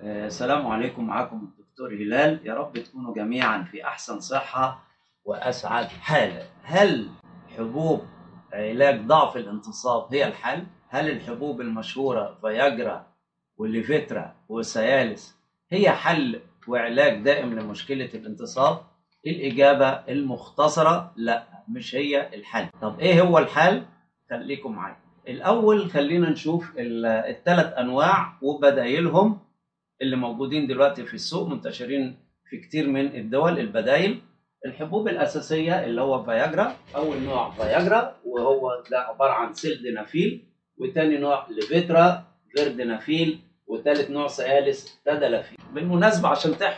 السلام عليكم. معكم الدكتور هلال. يا رب تكونوا جميعا في أحسن صحة وأسعد حال. هل حبوب علاج ضعف الانتصاب هي الحل؟ هل الحبوب المشهورة فياجرا والليفيترا والسيالس هي حل وعلاج دائم لمشكلة الانتصاب؟ الإجابة المختصرة لا، مش هي الحل. طب إيه هو الحل؟ خليكم معايا. الأول خلينا نشوف الثلاث أنواع وبدايلهم اللي موجودين دلوقتي في السوق، منتشرين في كتير من الدول. البدايل الحبوب الأساسية اللي هو فياجرا. أول نوع فياجرا وهو ده عبارة عن سيلدينافيل، وتاني نوع ليفيترا فيردينافيل، وتالت نوع سيالس تدلافيل. بالمناسبة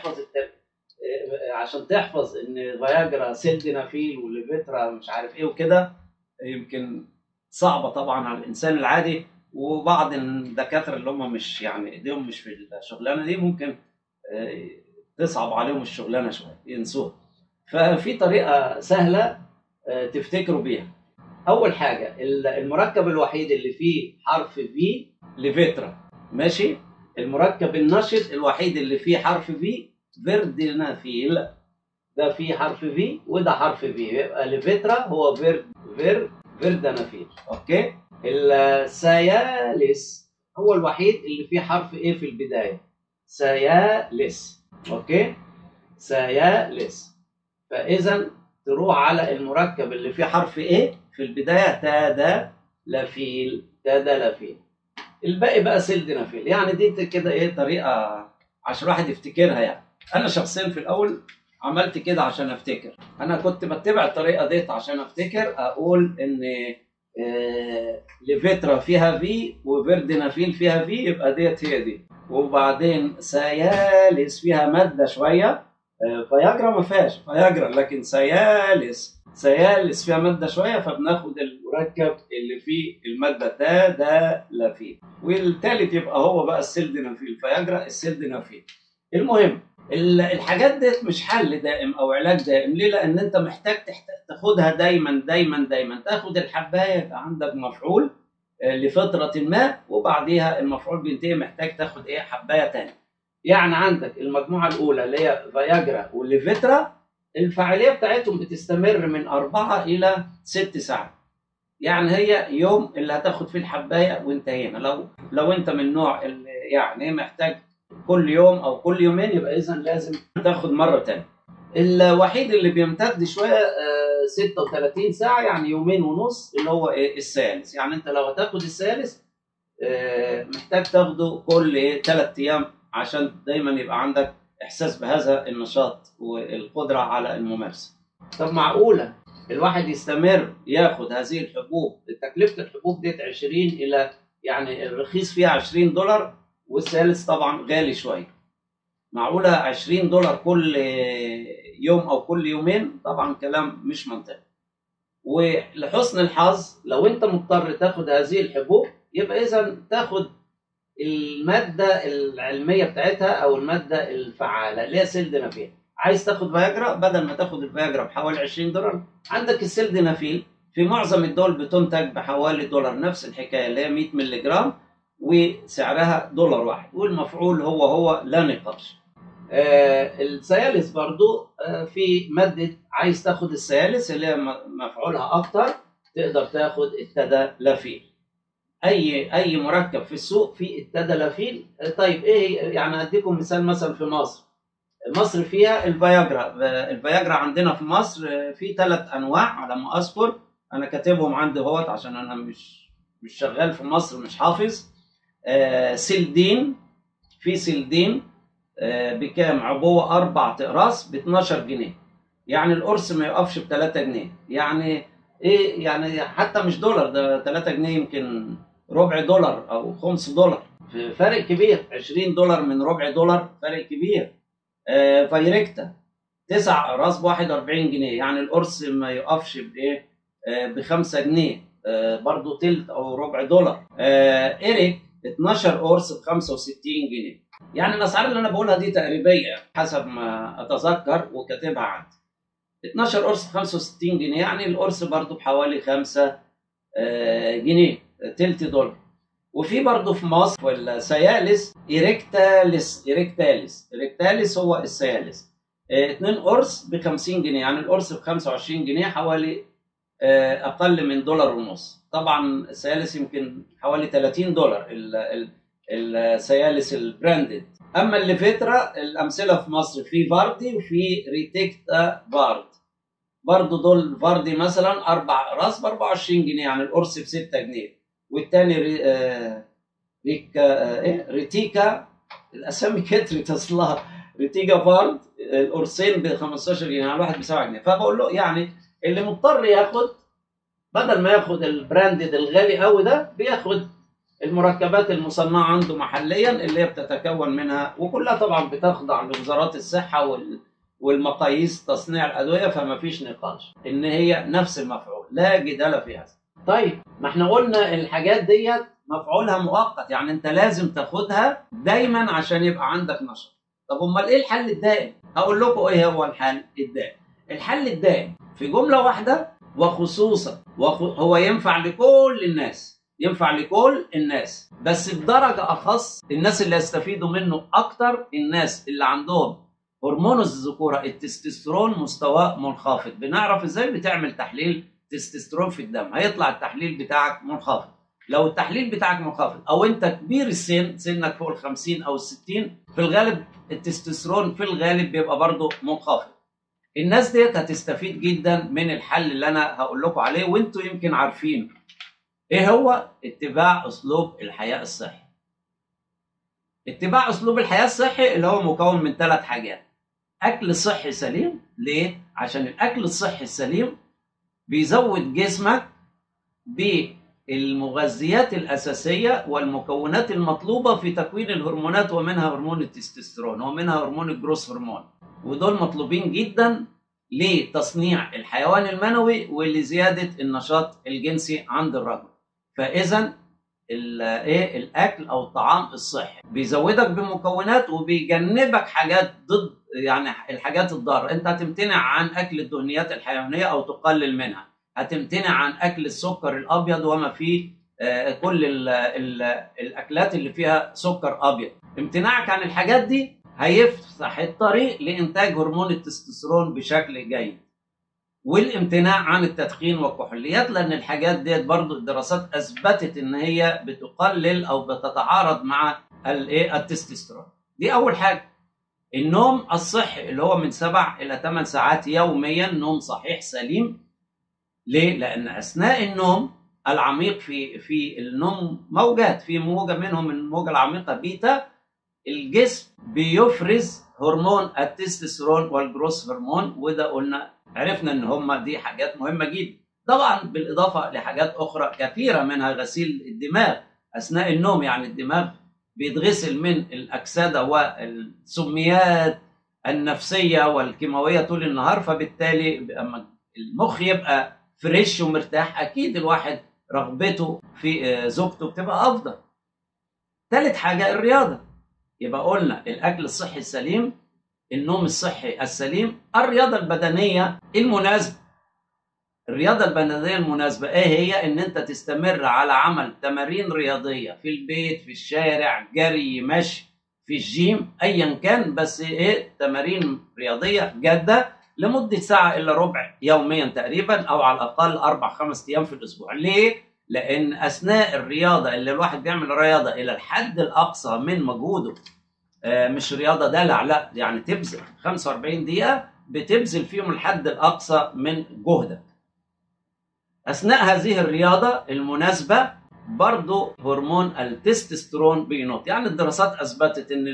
عشان تحفظ ان فياجرا سيلدينافيل وليفيترا مش عارف ايه وكده، يمكن صعبة طبعا على الإنسان العادي، وبعض الدكاترة اللي هم مش يعني ايديهم مش في الشغلانة دي ممكن تصعب عليهم الشغلانة شوية ينسوها. ففي طريقة سهلة تفتكروا بيها. أول حاجة المركب الوحيد اللي فيه حرف في ليفيترا، ماشي. المركب النشط الوحيد اللي فيه حرف في فيردينافيل، ده فيه حرف في وده حرف في، يبقى ليفيترا هو فيردينافيل. اوكي. السيالس هو الوحيد اللي فيه حرف ايه في البدايه، سيالس. اوكي، سيالس. فاذا تروح على المركب اللي فيه حرف ايه في البدايه، تادلافيل. الباقي بقى سيلدينافيل. يعني دي كده ايه طريقه عشان الواحد يفتكرها. يعني انا شخصيا في الاول عملت كده عشان افتكر. انا كنت بتبع الطريقه ديت عشان افتكر، اقول ان ليفيترا فيها في وفيردينافيل فيها في، يبقى ديت هي دي. وبعدين سيالس فيها ماده شويه، فياجرا ما فيهاش فياجرا، لكن سيالس فيها ماده شويه، فبناخد المركب اللي فيه الماده تادلافيل. والثالث يبقى هو بقى السيلدينافيل، فياجرا السيلدينافيل. المهم الحاجات دي مش حل دائم او علاج دائم. ليه؟ لان انت محتاج تاخدها دايما دايما دايما. تاخد الحبايه يبقى عندك مفعول لفتره ما، وبعديها المفعول بينتهي، محتاج تاخد ايه، حبايه ثانيه. يعني عندك المجموعه الاولى اللي هي فياجرا والليفيترا، الفعاليه بتاعتهم بتستمر من 4 إلى 6 ساعات. يعني هي يوم اللي هتاخد فيه الحبايه وانتهينا. لو انت من النوع اللي يعني محتاج كل يوم او كل يومين، يبقى اذا لازم تاخد مره ثانيه. الوحيد اللي بيمتد شويه 36 ساعه، يعني يومين ونص، اللي هو ايه، السيالس. يعني انت لو هتاخد السيالس محتاج تاخده كل 3 ايام عشان دايما يبقى عندك احساس بهذا النشاط والقدره على الممارسه. طب معقوله الواحد يستمر ياخد هذه الحبوب؟ تكلفه الحبوب ديت 20 الى، يعني الرخيص فيها $20، والسيالس طبعا غالي شويه. معقوله $20 كل يوم او كل يومين؟ طبعا كلام مش منطقي. ولحسن الحظ لو انت مضطر تاخد هذه الحبوب، يبقى اذا تاخد الماده العلميه بتاعتها او الماده الفعاله اللي هي سيلدينافيل. عايز تاخد فياجرا، بدل ما تاخد الفياجرا بحوالي $20، عندك السيلدينافيل في معظم الدول بتنتج بحوالي $، نفس الحكايه اللي هي 100 مللي جرام وسعرها $1، والمفعول هو لا نقاش. السيالس برضو في مادة، عايز تاخد السيالس اللي هي مفعولها أكتر، تقدر تاخد التدلافيل. أي مركب في السوق فيه التدلافيل. طيب إيه يعني؟ أديكم مثال. مثلا في مصر فيها الفياجرا عندنا في مصر في 3 أنواع على ما أذكر. أنا كاتبهم عندي اهوت عشان أنا مش شغال في مصر، مش حافظ. سيلدين، في سيلدين بكام؟ عبوه 4 أقراص ب 12 جنيه. يعني القرص ما يقفش ب 3 جنيه. يعني ايه يعني؟ حتى مش $، ده 3 جنيه يمكن ربع دولار او $5. فرق كبير. $20 من ربع دولار، فرق كبير. فايركتا 9 أقراص ب 41 جنيه. يعني القرص ما يقفش بايه، ب 5 جنيه، برضه تلت او ربع دولار. إيريك 12 قرص ب 65 جنيه. يعني الاسعار اللي انا بقولها دي تقريبيه حسب ما اتذكر وكاتبها عندي. 12 قرص ب 65 جنيه، يعني القرص برضو بحوالي 5 جنيه، تلت $. وفي برضه في مصر في السيالس إريكتاليس هو السيالس. 2 قرص ب 50 جنيه، يعني القرص ب 25 جنيه، حوالي اقل من $1.50. طبعا السيالس يمكن حوالي $30 السيالس البراندد. اما الليفيترا الامثله في مصر في فاردي وفي ريتيكتا بارد. برضه دول فاردي مثلا 4 راس ب 24 جنيه، يعني القرص ب 6 جنيه. والتاني ريتيكا، الاسامي كترت اصلها، ريتيكا بارد القرصين ب 15 جنيه، يعني الواحد ب 7 جنيه. فبقول له يعني اللي مضطر ياخد، بدل ما ياخد البراندد الغالي قوي ده، بياخد المركبات المصنعه عنده محليا اللي هي بتتكون منها، وكلها طبعا بتخضع لوزارات الصحه والمقاييس تصنيع الادويه، فما فيش نقاش ان هي نفس المفعول، لا جدال في هذا. طيب ما احنا قلنا الحاجات ديت مفعولها مؤقت، يعني انت لازم تاخدها دايما عشان يبقى عندك نشاط. طب امال ايه الحل الدائم؟ هقول لكم ايه هو الحل الدائم. الحل الدائم في جمله واحده وخصوصا هو ينفع لكل الناس، ينفع لكل الناس، بس بدرجه اخص الناس اللي يستفيدوا منه اكتر الناس اللي عندهم هرمون الذكوره التستوستيرون مستواه منخفض. بنعرف ازاي؟ بتعمل تحليل تستوستيرون في الدم، هيطلع التحليل بتاعك منخفض. لو التحليل بتاعك منخفض او انت كبير السن، سنك فوق ال50 او ال60، في الغالب التستوستيرون في الغالب بيبقى برضه منخفض. الناس ديت هتستفيد جدا من الحل اللي انا هقول لكم عليه، وانتوا يمكن عارفين ايه هو. اتباع اسلوب الحياه الصحي. اتباع اسلوب الحياه الصحي اللي هو مكون من 3 حاجات. اكل صحي سليم. ليه؟ عشان الاكل الصحي السليم بيزود جسمك بالمغذيات الاساسيه والمكونات المطلوبه في تكوين الهرمونات، ومنها هرمون التستوستيرون ومنها هرمون الجروث هرمون، ودول مطلوبين جدا لتصنيع الحيوان المنوي ولزياده النشاط الجنسي عند الرجل. فاذا الاكل او الطعام الصحي بيزودك بمكونات وبيجنبك حاجات ضد، يعني الحاجات الضاره. انت هتمتنع عن اكل الدهنيات الحيوانيه او تقلل منها، هتمتنع عن اكل السكر الابيض وما فيه كل الاكلات اللي فيها سكر ابيض. امتناعك عن الحاجات دي هيفتح الطريق لانتاج هرمون التستوستيرون بشكل جيد. والامتناع عن التدخين والكحوليات، لان الحاجات ديت برضو الدراسات اثبتت ان هي بتقلل او بتتعارض مع التستوستيرون. دي اول حاجه. النوم الصحي اللي هو من 7 إلى 8 ساعات يوميا، نوم صحيح سليم. ليه؟ لان اثناء النوم العميق في النوم موجات، في موجه منهم الموجه العميقه بيتا، الجسم بيفرز هرمون التستوستيرون والجروث هرمون، وده عرفنا ان هم دي حاجات مهمه جدا. طبعا بالاضافه لحاجات اخرى كثيره، منها غسيل الدماغ اثناء النوم، يعني الدماغ بيتغسل من الاكسده والسميات النفسيه والكيماويه طول النهار، فبالتالي المخ يبقى فريش ومرتاح، اكيد الواحد رغبته في زوجته بتبقى افضل. ثالث حاجه الرياضه. يبقى قلنا الاكل الصحي السليم، النوم الصحي السليم، الرياضه البدنيه المناسبه. الرياضه البدنيه المناسبه ايه هي؟ ان انت تستمر على عمل تمارين رياضيه في البيت، في الشارع، جري، مشي، في الجيم، ايا كان، بس تمارين رياضيه جاده لمده ساعه الا ربع يوميا تقريبا، او على الاقل 4-5 ايام في الاسبوع. ليه؟ لان اثناء الرياضه اللي الواحد بيعمل رياضه الى الحد الاقصى من مجهوده، مش رياضه دلع، لا، يعني تبذل 45 دقيقه بتبذل فيهم الحد الاقصى من جهدك. اثناء هذه الرياضه المناسبه برضو هرمون التستوستيرون بينط. يعني الدراسات اثبتت ان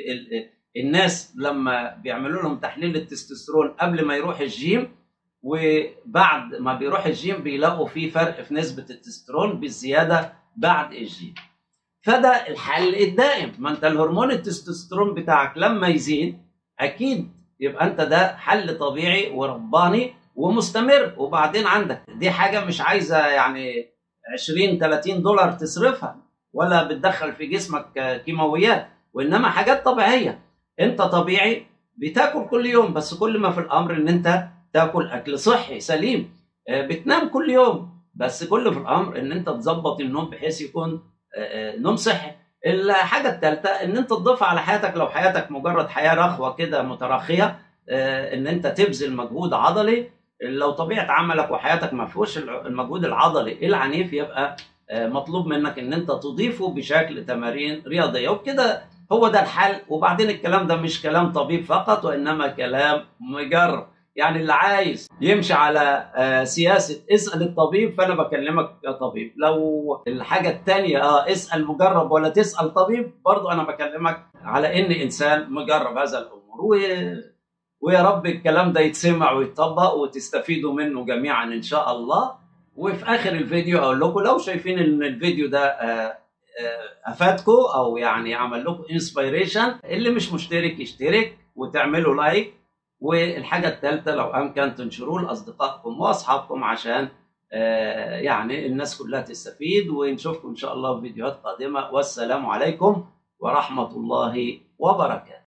الناس لما بيعملوا لهم تحليل التستوستيرون قبل ما يروح الجيم وبعد ما بيروح الجيم بيلاقوا في فرق في نسبه التستوستيرون بالزياده بعد الجيم. فده الحل الدائم. ما انت الهرمون التستوستيرون بتاعك لما يزيد اكيد يبقى انت ده حل طبيعي ورباني ومستمر. وبعدين عندك دي حاجه مش عايزه يعني 20-30 دولار تصرفها، ولا بتدخل في جسمك كيماويات، وانما حاجات طبيعيه. انت طبيعي بتاكل كل يوم، بس كل ما في الامر ان انت تاكل اكل صحي سليم. بتنام كل يوم، بس كل في الامر ان انت تظبط النوم بحيث يكون نوم صحي. الحاجه الثالثه ان انت تضيفها على حياتك، لو حياتك مجرد حياه رخوه كده متراخيه، ان انت تبذل مجهود عضلي. لو طبيعه عملك وحياتك ما فيهوش المجهود العضلي العنيف، يبقى مطلوب منك ان انت تضيفه بشكل تمارين رياضيه، وبكده هو ده الحل. وبعدين الكلام ده مش كلام طبيب فقط، وانما كلام مجرب. يعني اللي عايز يمشي على سياسه اسال الطبيب، فانا بكلمك كطبيب. لو الحاجه الثانيه اسال مجرب ولا تسال طبيب، برضو انا بكلمك على ان انسان مجرب هذا الامور. ويا رب الكلام ده يتسمع ويتطبق وتستفيدوا منه جميعا ان شاء الله. وفي اخر الفيديو اقول لكم، لو شايفين ان الفيديو ده افادكم او يعني عمل لكم انسبيريشن، اللي مش مشترك يشترك وتعملوا لايك. والحاجه الثالثه، لو امكن تنشروه لاصدقائكم واصحابكم عشان يعني الناس كلها تستفيد. ونشوفكم ان شاء الله في فيديوهات قادمه، والسلام عليكم ورحمه الله وبركاته.